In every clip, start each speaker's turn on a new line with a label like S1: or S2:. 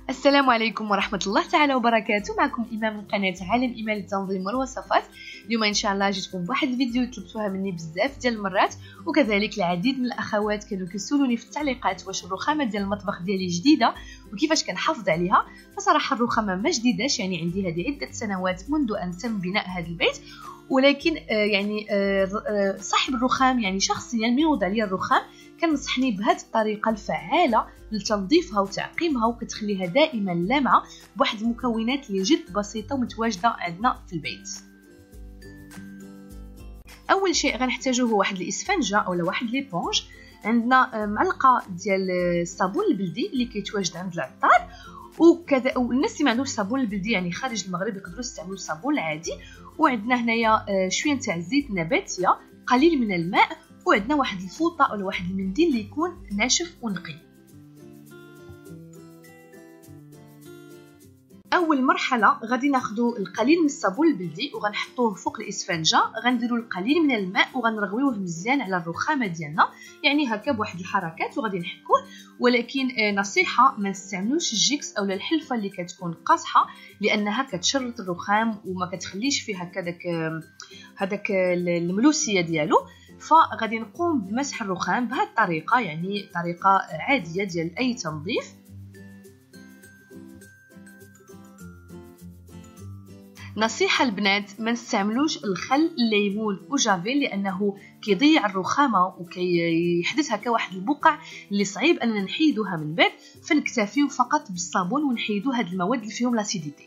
S1: السلام عليكم ورحمة الله تعالى وبركاته. معكم إيمان من قناة عالم إيمان للتنظيم والوصفات. اليوم إن شاء الله جيتكم بواحد الفيديو طلبتوها مني بزاف ديال المرات، وكذلك العديد من الأخوات كانوا كيسولوني في التعليقات واش الرخامة ديال المطبخ ديالي جديدة وكيفاش كنحافظ عليها. فصراحة الرخامة ما جديداش، يعني عندي هذه عدة سنوات منذ أن تم بناء هذا البيت، ولكن صاحب الرخام يعني شخصيا من وضع لي الرخام كنصحني بهذه الطريقه الفعاله لتنظيفها وتعقيمها وكتخليها دائما لامعه بواحد المكونات اللي جد بسيطه ومتواجده عندنا في البيت. اول شيء غنحتاجه هو واحد الاسفنجه اولا واحد ليبونج، عندنا معلقه ديال الصابون البلدي اللي كيتواجد عند العطار، وكذا والناس اللي ما عندوش صابون البلدي يعني خارج المغرب يقدروا يستعملوا الصابون العادي، وعندنا هنايا شويه تاع الزيت النباتيه، قليل من الماء، وعندنا واحد الفوطه او واحد المنديل اللي يكون ناشف ونقي. اول مرحله غادي ناخذوا القليل من الصابون البلدي وغنحطوه فوق الاسفنجه، غنديروا القليل من الماء وغنرغويه مزيان على الرخامه ديالنا، يعني هكا بواحد الحركات وغادي نحكوه. ولكن نصيحه ما نستعملوش الجيكس اولا الحلفه اللي كتكون قاصحه، لانها كتشرط الرخام وما كتخليش فيه هذاك الملوسيه ديالو. فغادي نقوم بمسح الرخام بهذه الطريقه، يعني طريقه عاديه ديال اي تنظيف. نصيحه البنات ما نستعملوش الخل، الليمون وجافيل، لانه كيضيع الرخامه وكيحدث هكا واحد البقع اللي صعيب اننا نحيدوها من بعد، فنكتفيو فقط بالصابون ونحيدو هاد المواد اللي فيهم لاسيديتي.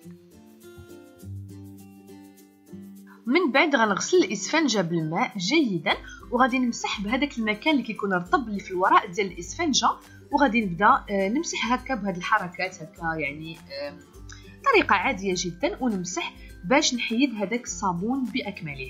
S1: من بعد غنغسل الاسفنجه بالماء جيدا، وغادي نمسح بهذاك المكان اللي كيكون رطب اللي في الوراء ديال الاسفنجه، وغادي نبدا نمسح هكا بهذه الحركات هكا، يعني طريقه عاديه جدا، ونمسح باش نحيد هذاك الصابون باكمله.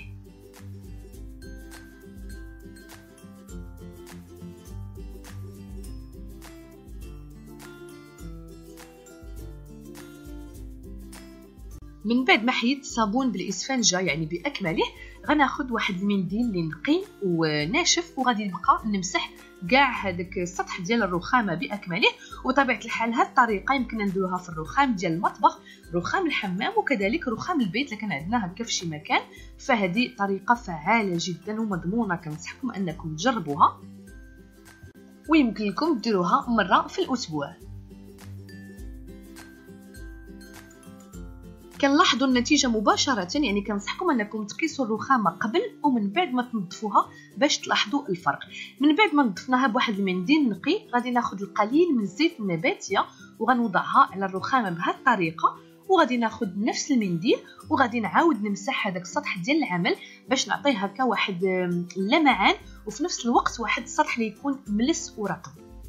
S1: من بعد ما حيدت الصابون بالاسفنجه يعني باكمله، غناخذ واحد المنديل اللي نقي وناشف، وغادي نبقى نمسح كاع هذاك السطح ديال الرخامه باكمله. وطبيعه الحال هذه الطريقه يمكن نديروها في الرخام ديال المطبخ، رخام الحمام، وكذلك رخام البيت الا كان عندنا هكا في شي مكان. فهذه طريقه فعاله جدا ومضمونه، كنصحكم انكم تجربوها، ويمكن لكم ديروها مره في الاسبوع. كنلاحظوا النتيجه مباشره، يعني كنصحكم انكم تقيسوا الرخامه قبل ومن بعد ما تنظفوها باش تلاحظوا الفرق. من بعد ما نظفناها بواحد المنديل نقي، غادي ناخذ القليل من الزيت النباتيه وغنوضعها على الرخامه بهذه الطريقه، وغادي ناخذ نفس المنديل وغادي نعاود نمسح هذاك السطح ديال العمل باش نعطيه هكا واحد اللمعان، وفي نفس الوقت واحد السطح اللي يكون ملس ورطب.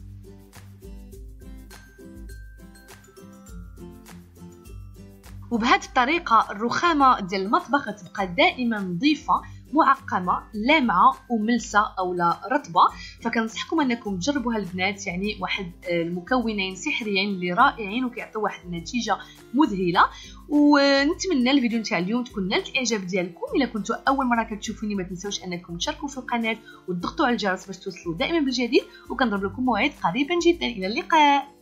S1: وبهذه الطريقه الرخامه ديال المطبخ غتبقى دائما نظيفه معقمه لامعه وملسه اولا رطبه. فكنصحكم انكم تجربوها البنات، يعني واحد المكونين سحريين اللي رائعين وكيعطيو واحد النتيجه مذهله. ونتمنى الفيديو نتاع اليوم تكون نالت الاعجاب ديالكم. الا كنتوا اول مره كتشوفوني ما تنساوش انكم تشاركوا في القناه وتضغطوا على الجرس باش توصلوا دائما بالجديد، وكنضرب لكم موعد قريبا جدا. الى اللقاء.